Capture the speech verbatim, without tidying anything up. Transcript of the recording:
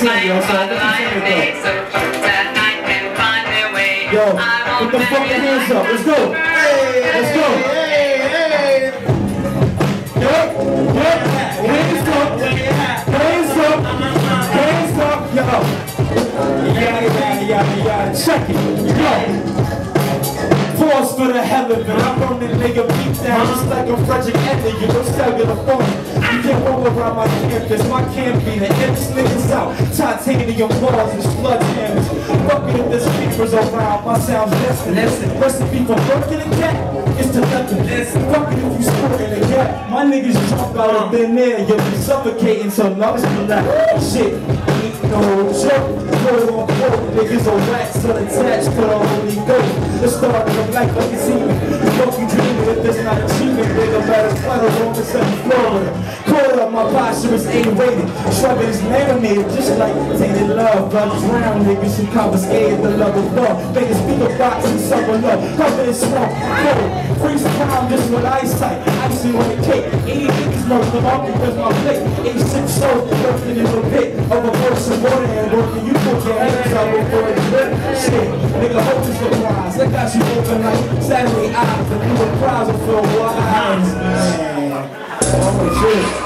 sing, yo, so let me sing it though. Yo, put the fucking hands up, let's go. Hey, let's go. Hey, hey. Yup, yup, hands up, hands up, hands up, yo. Yada, yada, yada, yada, check it, yo. Pause for the hell of it. I'm on the nigga beat down just like a Frederick Edley. You don't cellular phone. You can't roll around my campus. My camp be the empty niggas out. Titanium bars and sledgehammers. Fucking if there's creepers around. My sound's listen. Listen. Recipe for working a cat. It's to let them listen. Fucking if you sporting a cat. My niggas jump out of thin air. You'll be suffocating so lungs relax. Shit. Ain't no joke. Quote on quote. Niggas are wax unattached to the Holy Ghost. Let's start with like let me see me. Don't be dreaming if there's not achievement. Nigga better flutter on the seventh floor. Caught up, my posture is A-rated. Shrugging is animated, just like tainted love. But drown niggas who confiscated the love of love. They can speak a box and summer love. Cover in swamp, cold. Freeze time just with eyesight. Icing on the cake. eighty niggas murked them off because my plate. eighty-six souls working in the pit of a voice of water and working. You put your hands up before it drip. Shit, nigga, hope is surprised. I got you open like Saturday eyes, and you were proud of for a while. Man, oh shit.